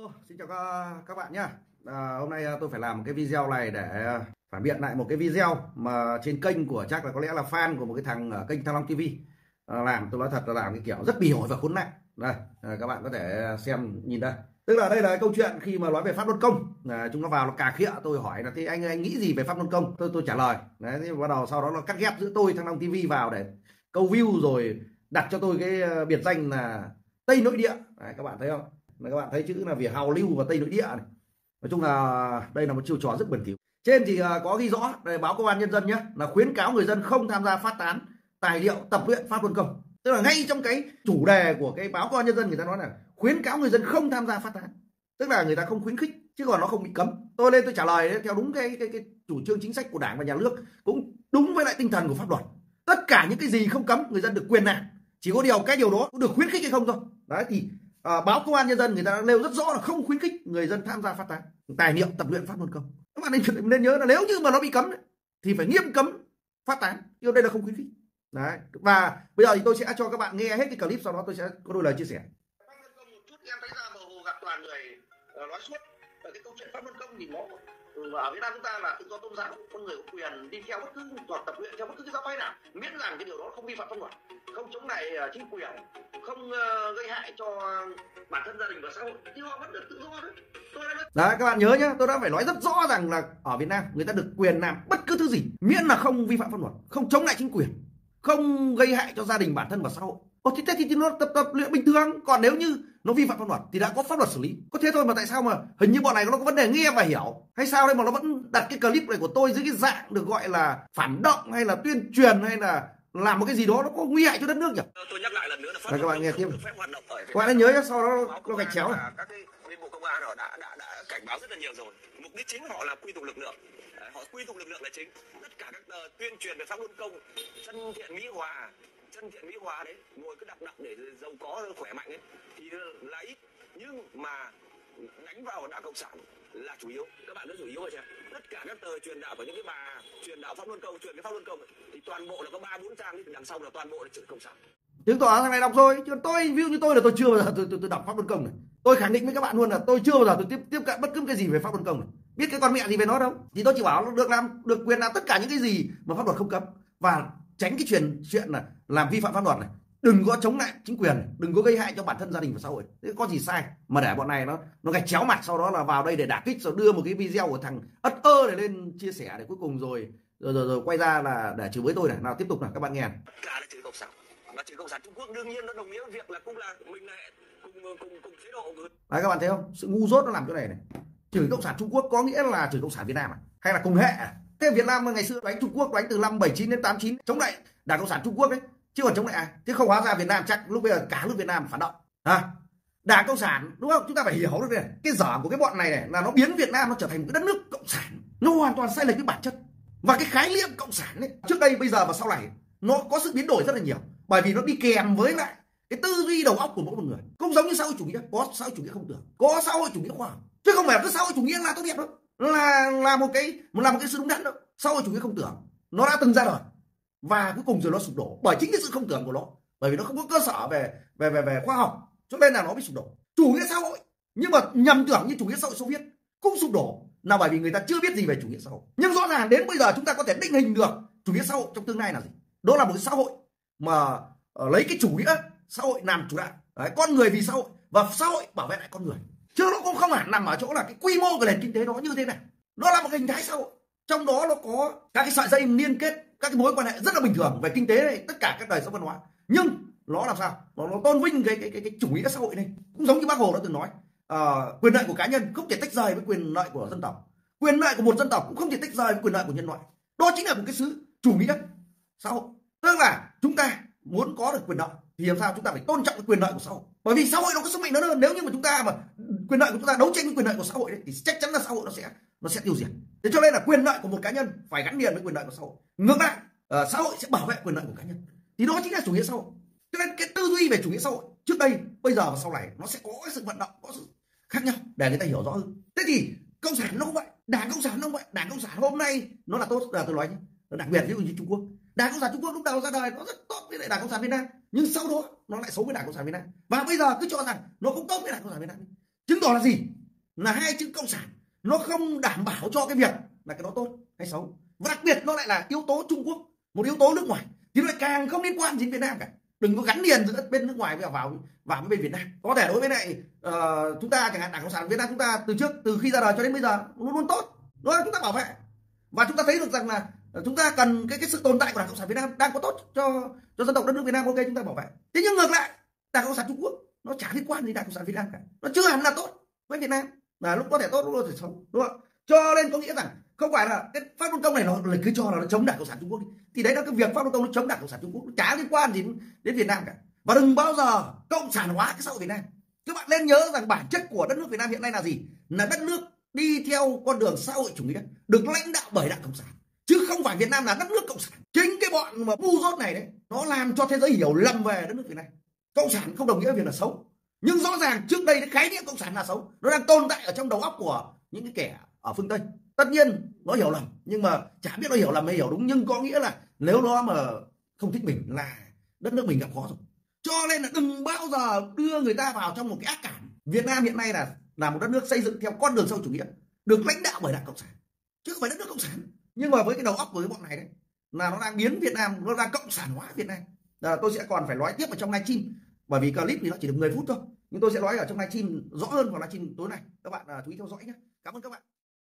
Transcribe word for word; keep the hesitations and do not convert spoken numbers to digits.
Xin chào các, các bạn nhé. À, hôm nay tôi phải làm một cái video này để phản biện lại một cái video mà trên kênh của chắc là có lẽ là fan của một cái thằng ở kênh Thăng Long ti vi à, làm. Tôi nói thật là làm cái kiểu rất bỉ ổi và khốn nạn. Đây, à, các bạn có thể xem nhìn đây. Tức là đây là câu chuyện khi mà nói về pháp luân công, à, chúng nó vào nó cà khịa. Tôi hỏi là thế anh anh nghĩ gì về pháp luân công? Tôi tôi trả lời. Đấy, thì bắt đầu sau đó nó cắt ghép giữa tôi Thăng Long ti vi vào để câu view, rồi đặt cho tôi cái biệt danh là Tây Nội Địa. Đấy, các bạn thấy không? Này, các bạn thấy chữ là Việt Hào Lưu và Tây Nội Địa này. Nói chung là đây là một chiêu trò rất bẩn thỉu. Trên thì có ghi rõ đây, báo Công an Nhân dân nhé, là khuyến cáo người dân không tham gia phát tán tài liệu tập luyện pháp luân công. Tức là ngay trong cái chủ đề của cái báo Công an Nhân dân người ta nói là khuyến cáo người dân không tham gia phát tán, tức là người ta không khuyến khích chứ còn nó không bị cấm. Tôi lên tôi trả lời đấy, theo đúng cái, cái cái chủ trương chính sách của Đảng và Nhà nước, cũng đúng với lại tinh thần của pháp luật. Tất cả những cái gì không cấm người dân được quyền làm, chỉ có điều cái điều đó được khuyến khích hay không thôi. Đấy thì À, báo Công an Nhân dân người ta nêu rất rõ là không khuyến khích người dân tham gia phát tán tài liệu tập luyện pháp luân công. Các bạn nên, nên nhớ là nếu như mà nó bị cấm đấy, thì phải nghiêm cấm phát tán, chứ đây là không khuyến khích. Đấy. Và bây giờ thì tôi sẽ cho các bạn nghe hết cái clip, sau đó tôi sẽ có đôi lời chia sẻ. Pháp luân công một chút em thấy ra mờ hồ gặp toàn người uh, nói suốt về cái câu chuyện pháp luân công thì nó ở Việt Nam chúng ta là tự do tôn giáo, con người có quyền đi theo bất cứ hoặc tập luyện theo bất cứ cái giáo phái nào, miễn rằng cái điều đó không vi phạm pháp luật, không chống lại uh, chính quyền, không uh, gây hại cho bản thân gia đình và xã hội, thì họ vẫn được tự do đấy. Tôi đã... Đấy, các bạn nhớ nhá, tôi đã phải nói rất rõ rằng là ở Việt Nam người ta được quyền làm bất cứ thứ gì, miễn là không vi phạm pháp luật, không chống lại chính quyền, không gây hại cho gia đình, bản thân và xã hội. Ồ, thì thế thì, thì nó tập tập luyện bình thường. Còn nếu như nó vi phạm pháp luật thì đã có pháp luật xử lý. Có thế thôi mà tại sao mà hình như bọn này nó có vấn đề nghe và hiểu hay sao đây mà nó vẫn đặt cái clip này của tôi dưới cái dạng được gọi là phản động hay là tuyên truyền hay là làm một cái gì đó nó có nguy hại cho đất nước nhỉ? Tôi nhắc lại lần nữa là pháp luật các bạn nghe tiếp. Các bạn nhớ nhé, sau đó nó gạch chéo này. Các cái bên Bộ Công an họ đã, đã đã cảnh báo rất là nhiều rồi. Mục đích chính họ là quy tụ lực lượng. Họ quy tụ lực lượng là chính. Tất cả các uh, tuyên truyền về pháp luân công, chân thiện mỹ hòa, chân thiện mỹ hòa đấy, ngồi cứ đặng đặng để giàu có khỏe mạnh ấy thì là ít, nhưng mà đánh vào Đảng Cộng sản là chủ yếu. Các bạn rất chủ yếu rồi chứ. Tất cả các tờ truyền đạo của những cái bà truyền đạo pháp luân công, truyền cái pháp luân công ấy, thì toàn bộ là có ba bốn trang, đằng sau là toàn bộ là chữ Cộng sản. Chứng tỏ thằng này đọc rồi, chứ tôi ví dụ như tôi là tôi chưa bao giờ tôi, tôi, tôi đọc pháp luân công này. Tôi khẳng định với các bạn luôn là tôi chưa bao giờ tôi tiếp tiếp cận bất cứ cái gì về pháp luân công này, biết cái con mẹ gì về nó đâu. Thì tôi chỉ bảo được làm được quyền làm tất cả những cái gì mà pháp luật không cấm, và tránh cái chuyện chuyện là làm vi phạm pháp luật này, đừng có chống lại chính quyền này, đừng có gây hại cho bản thân, gia đình và xã hội. Thế có gì sai mà để bọn này nó nó gạch chéo mặt, sau đó là vào đây để đả kích, rồi đưa một cái video của thằng ất ơ này lên chia sẻ để cuối cùng rồi rồi rồi, rồi quay ra là để chửi với tôi này. Nào tiếp tục nào các bạn nghe. Cả là chửi Cộng sản, và chửi Cộng sản Trung Quốc đương nhiên nó đồng nghĩa với việc là cũng là mình là cùng cùng cùng chế độ người. Đấy, các bạn thấy không, sự ngu dốt nó làm chỗ này này. Chửi Cộng sản Trung Quốc có nghĩa là chửi Cộng sản Việt Nam à? Hay là cùng hệ à? Thế Việt Nam ngày xưa đánh Trung Quốc đánh từ năm bảy chín đến tám chín, chống lại Đảng Cộng sản Trung Quốc đấy, chứ còn chống lại ai? Thế không hóa ra Việt Nam chắc lúc bây giờ cả nước Việt Nam phản động à? Đảng Cộng sản, đúng không? Chúng ta phải hiểu được này, cái dở của cái bọn này này là nó biến Việt Nam nó trở thành một cái đất nước cộng sản, nó hoàn toàn sai lệch cái bản chất và cái khái niệm cộng sản ấy, trước đây, bây giờ và sau này nó có sự biến đổi rất là nhiều, bởi vì nó đi kèm với lại cái tư duy đầu óc của mỗi một người. Cũng giống như xã hội chủ nghĩa, có xã hội chủ nghĩa không tưởng, có xã hội chủ nghĩa khoa học, chứ không phải cái xã hội chủ nghĩa là tốt đẹp đâu, là là một cái là một cái sự đúng đắn đâu. Xã hội chủ nghĩa không tưởng nó đã từng ra đời và cuối cùng rồi nó sụp đổ bởi chính cái sự không tưởng của nó, bởi vì nó không có cơ sở về về về về khoa học, cho nên là nó bị sụp đổ. Chủ nghĩa xã hội nhưng mà nhầm tưởng như chủ nghĩa xã hội Xô Viết cũng sụp đổ, là bởi vì người ta chưa biết gì về chủ nghĩa xã hội. Nhưng rõ ràng đến bây giờ chúng ta có thể định hình được chủ nghĩa xã hội trong tương lai là gì. Đó là một cái xã hội mà uh, lấy cái chủ nghĩa xã hội làm chủ đạo. Đấy, con người vì xã hội và xã hội bảo vệ lại con người, chứ nó cũng không hẳn nằm ở chỗ là cái quy mô của nền kinh tế nó như thế này. Nó là một hình thái xã hội, trong đó nó có các cái sợi dây liên kết, các cái mối quan hệ rất là bình thường về kinh tế này, tất cả các đời sống văn hóa. Nhưng nó làm sao nó, nó tôn vinh cái, cái cái cái chủ nghĩa xã hội này, cũng giống như Bác Hồ đã từng nói, uh, quyền lợi của cá nhân không thể tách rời với quyền lợi của dân tộc, quyền lợi của một dân tộc cũng không thể tách rời với quyền lợi của nhân loại. Đó chính là một cái sự chủ nghĩa xã hội, tức là chúng ta muốn có được quyền lợi thì làm sao chúng ta phải tôn trọng cái quyền lợi của xã hội, bởi vì xã hội nó có sức mạnh lớn hơn. Nếu như mà chúng ta mà quyền lợi của chúng ta đấu tranh với quyền lợi của xã hội đấy, thì chắc chắn là xã hội nó sẽ nó sẽ tiêu diệt. Thế cho nên là quyền lợi của một cá nhân phải gắn liền với quyền lợi của xã hội. Ngược lại, uh, xã hội sẽ bảo vệ quyền lợi của cá nhân, thì đó chính là chủ nghĩa xã hội. Cho nên cái tư duy về chủ nghĩa xã hội trước đây, bây giờ và sau này nó sẽ có cái sự vận động, có sự khác nhau để người ta hiểu rõ hơn. Thế thì cộng sản nó cũng vậy, Đảng Cộng sản nó cũng vậy. Đảng Cộng sản hôm nay nó là tốt, là tôi nói nhé, đặc biệt ví dụ như Trung Quốc, Đảng Cộng sản Trung Quốc lúc đầu ra đời nó rất tốt với lại Đảng Cộng sản Việt Nam, nhưng sau đó nó lại xấu với Đảng Cộng sản Việt Nam, và bây giờ cứ cho rằng nó cũng tốt với Đảng Cộng sản Việt Nam. Chứng tỏ là gì? là hai chữ cộng sản nó không đảm bảo cho cái việc là cái đó tốt hay xấu, và đặc biệt nó lại là yếu tố Trung Quốc, một yếu tố nước ngoài thì nó lại càng không liên quan gì đến Việt Nam cả. Đừng có gắn liền giữa bên nước ngoài với vào vào với bên Việt Nam. Có thể đối với lại uh, chúng ta chẳng hạn, Đảng Cộng sản Việt Nam chúng ta từ trước, từ khi ra đời cho đến bây giờ luôn luôn tốt, đó chúng ta bảo vệ, và chúng ta thấy được rằng là chúng ta cần cái cái sự tồn tại của Đảng Cộng sản Việt Nam đang có tốt cho cho dân tộc đất nước Việt Nam, ok chúng ta bảo vệ. Thế nhưng ngược lại Đảng Cộng sản Trung Quốc nó chả liên quan gì Đảng Cộng sản Việt Nam cả, nó chưa hẳn là tốt với Việt Nam, là lúc có thể tốt lúc có thể xấu, đúng không? Cho nên có nghĩa rằng không phải là cái Pháp Luân Công này nó cứ cho là nó chống Đảng Cộng sản Trung Quốc, thì đấy là cái việc Pháp Luân Công nó chống Đảng Cộng sản Trung Quốc, nó chả liên quan gì đến, đến Việt Nam cả. Và đừng bao giờ cộng sản hóa cái xã hội Việt Nam. Các bạn nên nhớ rằng bản chất của đất nước Việt Nam hiện nay là gì? Là đất nước đi theo con đường xã hội chủ nghĩa, được lãnh đạo bởi Đảng Cộng sản, chứ không phải Việt Nam là đất nước cộng sản. Chính cái bọn mà ngu dốt này đấy, nó làm cho thế giới hiểu lầm về đất nước Việt Nam. Cộng sản không đồng nghĩa với việc là xấu, nhưng rõ ràng trước đây cái khái niệm cộng sản là xấu nó đang tồn tại ở trong đầu óc của những cái kẻ ở phương Tây. Tất nhiên nó hiểu lầm, nhưng mà chả biết nó hiểu lầm hay hiểu đúng, nhưng có nghĩa là nếu nó mà không thích mình là đất nước mình gặp khó rồi. Cho nên là đừng bao giờ đưa người ta vào trong một cái ác cảm. Việt Nam hiện nay là là một đất nước xây dựng theo con đường xã hội chủ nghĩa, được lãnh đạo bởi Đảng Cộng sản, chứ không phải đất nước cộng sản. Nhưng mà với cái đầu óc của cái bọn này đấy, là nó đang biến Việt Nam, nó đang cộng sản hóa Việt Nam. À, tôi sẽ còn phải nói tiếp ở trong livestream, bởi vì clip thì nó chỉ được mười phút thôi, nhưng tôi sẽ nói ở trong livestream rõ hơn vào livestream tối nay. Các bạn à, chú ý theo dõi nhé. Cảm ơn các bạn.